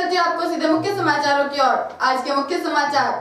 चलती हूँ आपको सीधे मुख्य समाचारों की ओर। आज के मुख्य समाचार।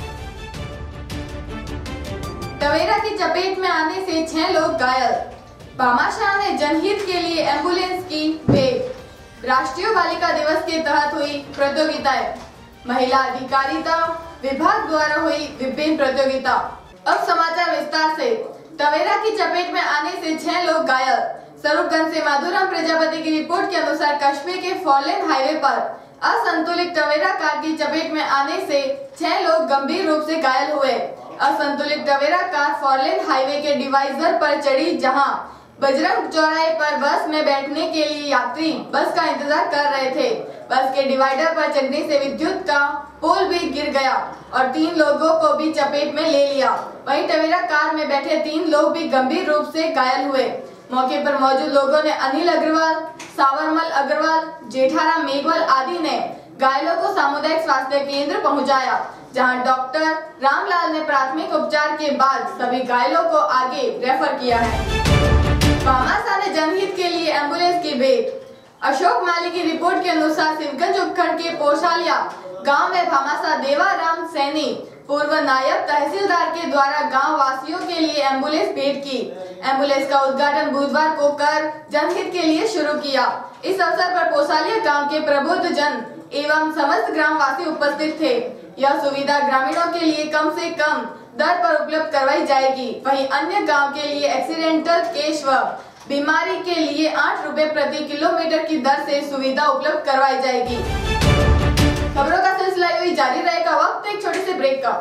टवेरा की चपेट में आने से 6 लोग घायल। भामाशाह ने जनहित के लिए एम्बुलेंस की भेंट। राष्ट्रीय बालिका दिवस के तहत हुई प्रतियोगिताएं। महिला अधिकारिता विभाग द्वारा हुई विभिन्न प्रतियोगिता। अब समाचार विस्तार से। टवेरा की चपेट में आने से 6 लोग घायल। स्वरूपगंज से माधुराम प्रजापति की रिपोर्ट के अनुसार कस्बे के 4 लेन हाईवे पर असंतुलित टवेरा कार की चपेट में आने से 6 लोग गंभीर रूप से घायल हुए। असंतुलित टवेरा कार 4 लेन हाईवे के डिवाइजर पर चढ़ी, जहां बजरंग चौराहे पर बस में बैठने के लिए यात्री बस का इंतजार कर रहे थे। बस के डिवाइडर पर चढ़ने से विद्युत का पोल भी गिर गया और 3 लोगों को भी चपेट में ले लिया। वहीं टवेरा कार में बैठे 3 लोग भी गंभीर रूप से घायल हुए। मौके पर मौजूद लोगों ने अनिल अग्रवाल, सावरमल अग्रवाल, जेठाराम मेघवाल आदि ने घायलों को सामुदायिक स्वास्थ्य केंद्र पहुंचाया, जहां डॉक्टर रामलाल ने प्राथमिक उपचार के बाद सभी घायलों को आगे रेफर किया है। भामाशाह ने जनहित के लिए एम्बुलेंस की भेंट। अशोक माली की रिपोर्ट के अनुसार शिवगंज उपखंड के पोशालिया गांव में भामाशाह देवाराम सैनी पूर्व नायब तहसीलदार के द्वारा गांव वासियों के लिए एम्बुलेंस भेंट की। एम्बुलेंस का उद्घाटन बुधवार को कर जनहित के लिए शुरू किया। इस अवसर पर पोशालिया गांव के प्रबुद्ध जन एवं समस्त ग्रामवासी उपस्थित थे। यह सुविधा ग्रामीणों के लिए कम से कम दर पर उपलब्ध करवाई जाएगी। वहीं अन्य गांव के लिए एक्सीडेंटल केस व बीमारी के लिए 8 रुपए प्रति किलोमीटर की दर से सुविधा उपलब्ध करवाई जाएगी। खबरों का सिलसिला यूं ही जारी रहेगा। वक्त एक छोटे से ब्रेक का।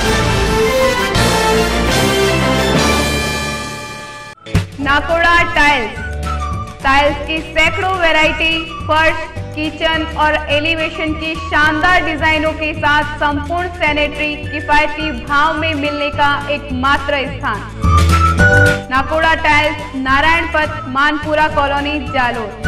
नाकोड़ा टाइल्स की सैकड़ों वैरायटी, फर्श, किचन और एलिवेशन की शानदार डिजाइनों के साथ संपूर्ण सैनिटरी किफायती भाव में मिलने का एकमात्र स्थान। नाकोड़ा टाइल्स, नारायण पथ, मानपुरा कॉलोनी, जालोर।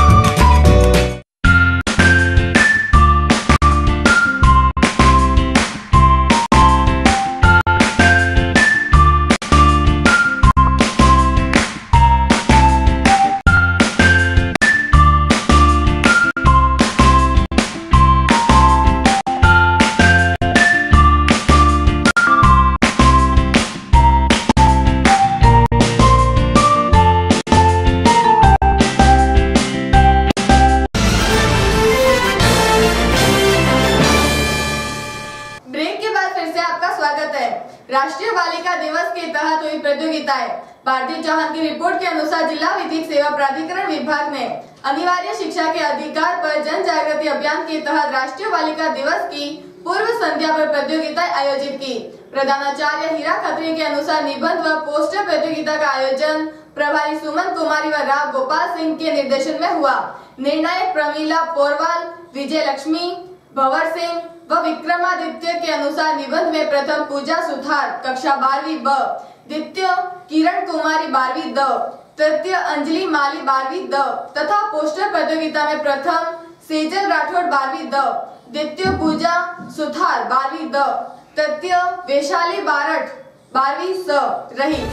राष्ट्रीय बालिका दिवस के तहत हुई प्रतियोगिताएं। भारतीय चौहान की रिपोर्ट के अनुसार जिला विधिक सेवा प्राधिकरण विभाग ने अनिवार्य शिक्षा के अधिकार पर जन जागृति अभियान के तहत राष्ट्रीय बालिका दिवस की पूर्व संध्या पर प्रतियोगिताएं आयोजित की। प्रधानाचार्य हीरा खत्री के अनुसार निबंध व पोस्टर प्रतियोगिता का आयोजन प्रभारी सुमन कुमारी व राव गोपाल सिंह के निर्देशन में हुआ। निर्णायक प्रमीला पोरवाल, विजय लक्ष्मी, भंवर सिंह व विक्रमादित्य के अनुसार निबंध में प्रथम पूजा सुथार कक्षा 12वीं ब, द्वितीय किरण कुमारी 12वीं द, तृतीय अंजलि माली 12वीं द तथा पोस्टर प्रतियोगिता में प्रथम सेजल राठौड़ 12वीं द, द्वितीय पूजा सुथार 12वीं द, तृतीय वैशाली बारठ 12वीं स रही।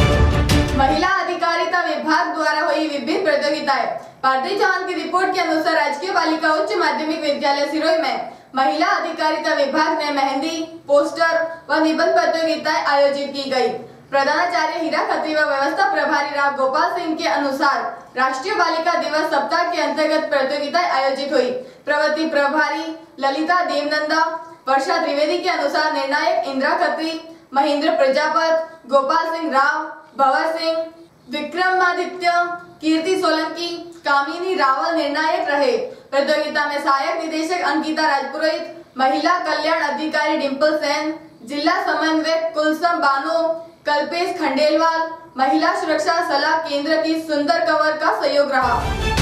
महिला अधिकारिता विभाग द्वारा हुई विभिन्न प्रतियोगिताएं। भारतीय चौहान की रिपोर्ट के अनुसार राजकीय बालिका उच्च माध्यमिक विद्यालय सिरोही में महिला अधिकारिता विभाग ने मेहंदी, पोस्टर व निबंध प्रतियोगिताएं आयोजित की गई। प्रधानाचार्य हीरा खत्री व व्यवस्था प्रभारी राव गोपाल सिंह के अनुसार राष्ट्रीय बालिका दिवस सप्ताह के अंतर्गत प्रतियोगिताएं आयोजित हुई। प्रवृत्ति प्रभारी ललिता देवनंदा, वर्षा त्रिवेदी के अनुसार निर्णायक इंदिरा खत्री, महेंद्र प्रजापत, गोपाल सिंह राव, भंवर सिंह, विक्रमादित्य, कीर्ति सोलंकी, कामिनी रावल निर्णायक रहे। प्रतियोगिता में सहायक निदेशक अंकिता राजपुरोहित, महिला कल्याण अधिकारी डिम्पल सेन, जिला समन्वयक कुलसम बानो, कल्पेश खंडेलवाल, महिला सुरक्षा सलाह केंद्र की सुंदर कंवर का सहयोग रहा।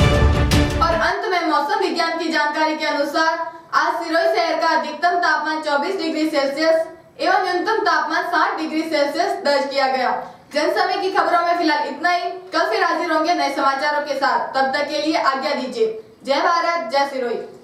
और अंत में मौसम विज्ञान की जानकारी के अनुसार आज सिरोही शहर का अधिकतम तापमान 24 डिग्री सेल्सियस एवं न्यूनतम तापमान 60 डिग्री सेल्सियस दर्ज किया गया। जन समय की खबरों में फिलहाल इतना ही। कल फिर हाजिर होंगे नए समाचारों के साथ। तब तक के लिए आज्ञा दीजिए। जय भारत, जय सिरोही।